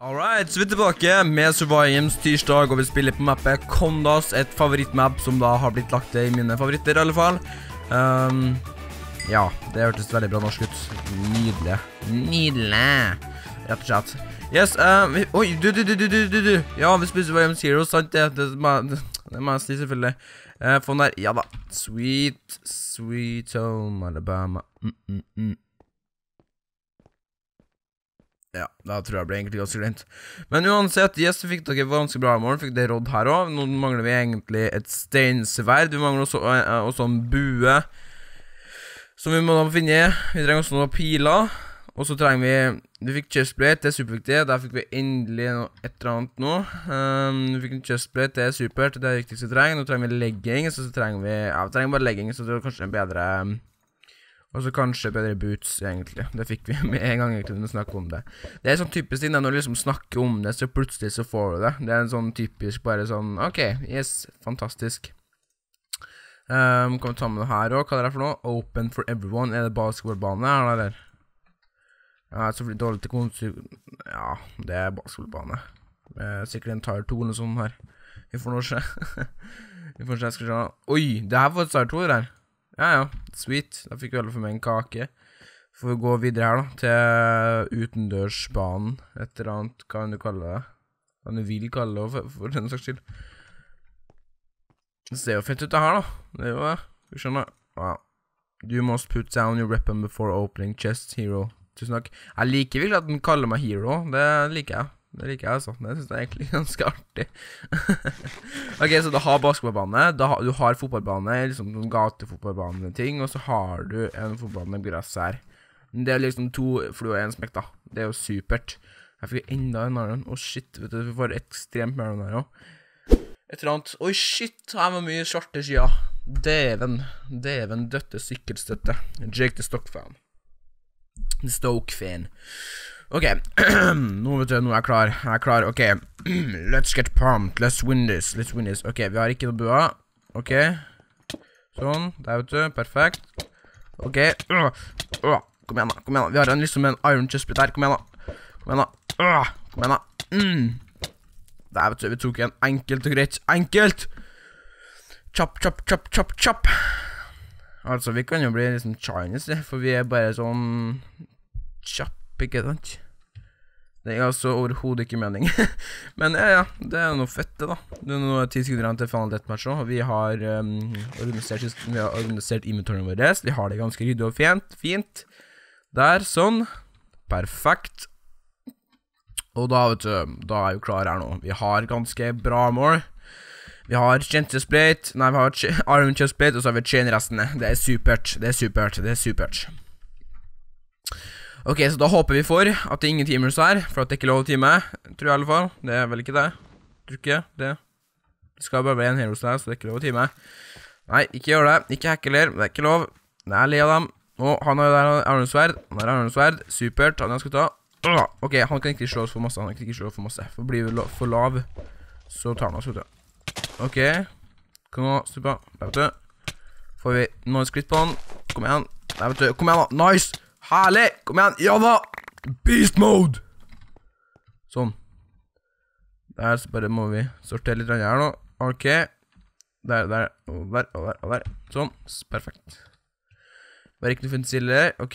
Alright, så vi er tilbake med Survival Games tirsdag, og vi spiller på mappet Kondas, et favorittmap som da har blitt lagt i mine favoritter i alle fall. Ja, det hørtes veldig bra norsk ut. Nydelig. Nydelig. Rett og slett. Yes, oi, du. Ja, vi spiller Survival Games Heroes, sant det? Det må jeg si selvfølgelig. Få den der, ja da. Sweet home Alabama. Ja, da tror jeg det ble egentlig ganske greit. Men uansett, yes, vi fikk dere ganske bra mål, fikk det råd her også. Nå mangler vi egentlig et steinsverd, vi mangler også en bue, som vi må da finne. Vi trenger også noen piler, og så trenger vi fikk chestplate, det er superviktig, der fikk vi endelig et eller annet nå. Vi fikk en chestplate, det er supert, det er det viktigste vi trenger. Nå trenger vi leggings, og så trenger vi, ja, vi trenger bare leggings, så det er kanskje en bedre... Og så kanskje bedre boots, egentlig. Det fikk vi med en gang egentlig når vi snakker om det. Det er sånn typisk ting, når du liksom snakker om det, så plutselig så får du det. Det er en sånn typisk, bare sånn, ok, yes, fantastisk. Kan vi ta med det her også? Hva er det for noe? Open for everyone. Er det basketballbane her, eller? Ja, så blir det dårlig til konstrukt. Ja, det er basketballbane. Sikkert en tire 2 eller sånn her. Vi får noe se. Vi får se, skal vi se. Oi, det her var et tire 2 der. Ja, sweet. Da fikk vi alle for meg en kake. Får vi gå videre her da, til utendørsbanen. Et eller annet, hva kan du kalle det? Hva du vil kalle det for denne saks skyld. Det ser jo fett ut det her da. Det er jo det. Vi skjønner. Wow. You must put down your weapon before opening chest, hero. Tusen takk. Jeg liker virkelig at den kaller meg hero. Det liker jeg. Det liker jeg altså. Det synes jeg egentlig er ganske artig. Ok, så du har basketballbane, du har fotballbane, liksom noen gatefotballbane-ting, og så har du en fotballbane med gress her. Det er liksom 2 fluer i en smekk da. Det er jo supert. Jeg fikk enda en annen. Åh shit, vet du, vi får ekstremt mer av den her også. Et eller annet. Oi shit, her var mye svarte skyer. Deven døtte sykkelstøtte. Jake the Stock-fan. The Stoke-fan. Ok, nå vet du, nå er jeg klar, ok, let's get pumped, let's win this, ok, vi har ikke noe bua, ok, sånn, der vet du, perfekt, ok, kom igjen da, vi har liksom en iron chestplate her, kom igjen da, der vet du, vi tok en enkelt og greit, chop, altså vi kan jo bli liksom Chinese, for vi er bare sånn, chop, ikke sant? Det er altså overhodet ikke mening. Men ja, det er noe fett det da. Det er noe 10 sekunder til Final Deathmatch også. Vi har organisert inventoryen vår. Vi har det ganske ryddig og fint. Der, sånn. Perfekt. Og da, vet du, da er vi klar her nå. Vi har ganske bra mål. Vi har chestplate, nei, vi har iron chestplate, og så har vi chain-restene. Det er supert. Ok, så da håper vi for at det er ingen timers her, for at det er ikke lov å time, tror jeg i alle fall. Det er vel ikke det. Tror ikke det. Det skal bare være en heroes der, så det er ikke lov å time. Nei, ikke gjør det. Ikke hackeler, det er ikke lov. Det er le av dem. Og han har jo der Arnesverd. Supert, han skal ta. Ok, han kan ikke slå oss for masse. For blir vi for lav, så tar han oss, vet du. Ok. Kom nå, stuppa. Der, vet du. Får vi noen skritt på han. Kom igjen. Der, vet du. Kom igjen da. Nice! Herlig! Kom igjen! Ja da! Beast mode! Sånn. Der så bare må vi sortere litt her nå. Ok. Der. Sånn. Perfekt. Bare ikke noe funnet stille der. Ok.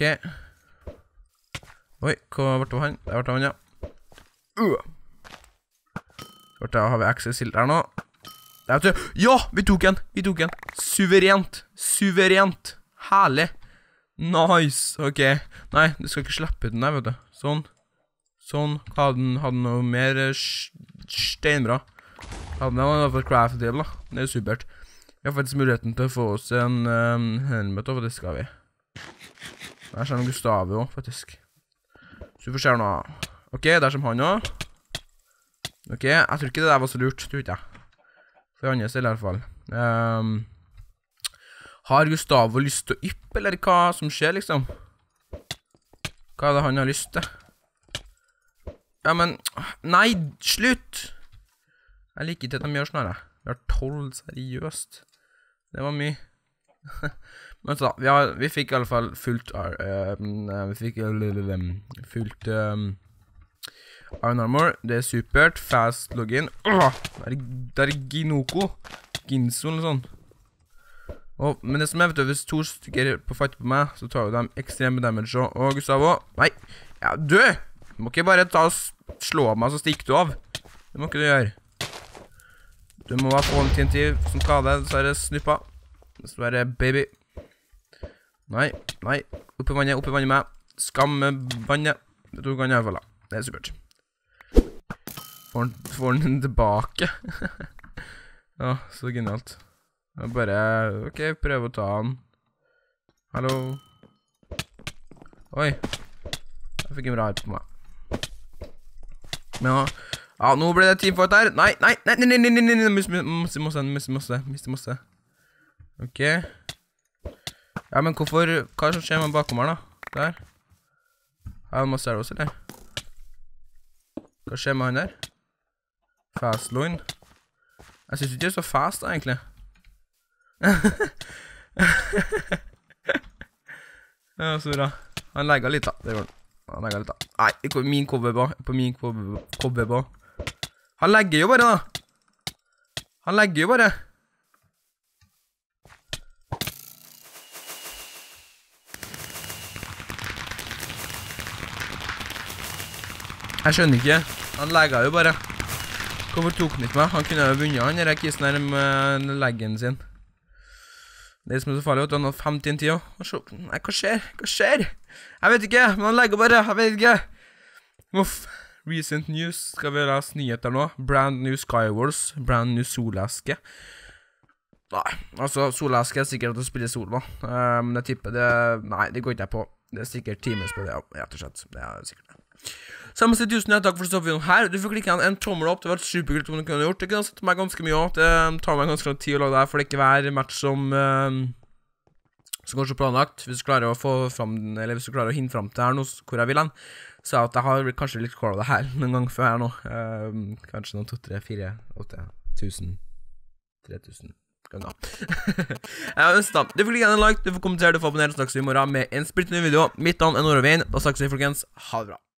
Oi, hva ble det han? Der ble han, ja. Har vi access til der nå. Der vet du. Ja! Vi tok en. Suverent. Herlig. Nice, ok. Nei, du skal ikke slippe ut den der, vet du. Sånn. Hadde noe mer steinbra. Hadde noe for craft del da. Det er supert. Vi har faktisk muligheten til å få oss en helmet, og det skal vi. Der ser vi Gustave også, faktisk. Så vi får se noe. Ok, der som han også. Ok, jeg tror ikke det der var så lurt, tror ikke jeg. For andre selv i hvert fall. Har Gustavo lyst til å yppe, eller hva som skjer, liksom? Hva er det han har lyst til? Ja, men... Nei, slutt! Jeg liker ikke at de gjør sånn her. Vi har 12, seriøst. Det var mye. Men så da, vi fikk i alle fall fullt Iron Armor, det supert. Fast login. Det Ginoko. Ginso eller sånn. Men det som vet du, hvis 2 stykker på fight på meg, så tar jo de ekstreme damage også. Gustavo, nei, ja, du må ikke bare ta og slå av meg, så stikker du av. Det må ikke du gjøre. Du må bare få en TNT som skade, så det snuppa. Så baby. Nei, opp i vannet med. Skamme vannet. Det tok han i hvert fall da. Det supert. Får den tilbake. Ja, så genialt. Jeg bare, ok, prøv å ta han. Hallo. Oi. Jeg fikk en bra her på meg. Men ja, nå ble det teamfight her. Nei, miste. Ok. Ja, men hvorfor, hva som skjer med bakom her da? Der. Har han masse arrows, eller? Hva skjer med han der? Fast line. Jeg synes ikke det er så fast da, egentlig. Ja, så bra. Han legger litt da, det gjør han. Han legger litt da. Nei, ikke på min cover på. Han legger jo bare da. Jeg skjønner ikke. Han legger jo bare. Hvorfor tok han ikke meg? Han kunne jo vunnet han der kisen her med leggen sin. Det som er så farlig, han har 15 tid også. Nei, hva skjer? Jeg vet ikke, men han legger bare, jeg vet ikke. Uff, recent news, skal vi lese nyheter nå? Brand new Skywars, brand new solaske. Nei, altså solaske er sikkert at du spiller sol da. Men jeg tipper det, nei, det går ikke jeg på. Det er sikkert timers på det, ja, rett og slett. Det er sikkert det. Samme sted, tusen takk for å stå videoen her. Du får klikke en tommel opp, det var superkult om du kunne gjort. Det kunne sett meg ganske mye også. Det tar meg ganske lang tid å lage det her, for det ikke hver match som går så planlagt. Hvis du klarer å få fram, eller hvis du klarer å hinne fram til her nå, hvor jeg vil hen, så at jeg har kanskje litt klar av det her noen gang før her nå. Kanskje noen 2, 3, 4, 8, 1000, 3000 ganger. Du får klikke en like, du får kommentere, du får abonnere, så snakkes vi i morgen med en splittende video. Mitt navn er Nordavind, da snakkes vi folkens. Ha det bra.